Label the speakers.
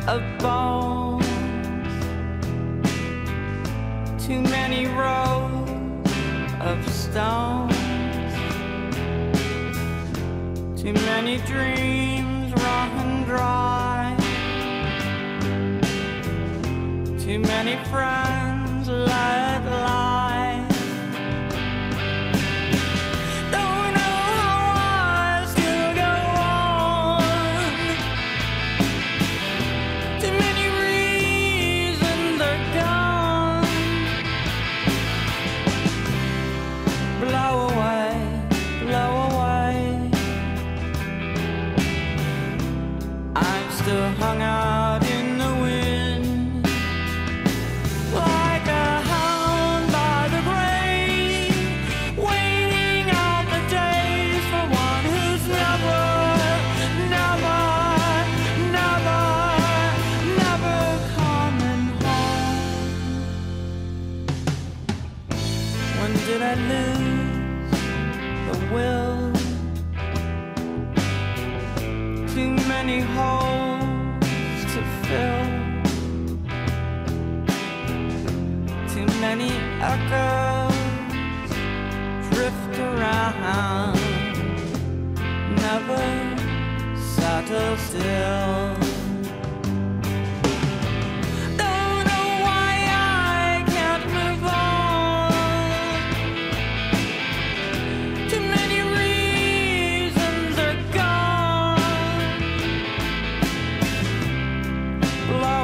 Speaker 1: of bones, too many rows of stones, too many dreams run dry, too many friends let lie. Don't know how I still go on. Too many reasons are gone. Blow away, blow away. I'm still hung out in the wind, like a hound by the grave, waiting out the days for one who's never, never, never, never coming home. When did I lose the will? Too many holes to fill, too many echoes drift around, never settle still. Don't know why I can't move on. Too many reasons are gone. Blow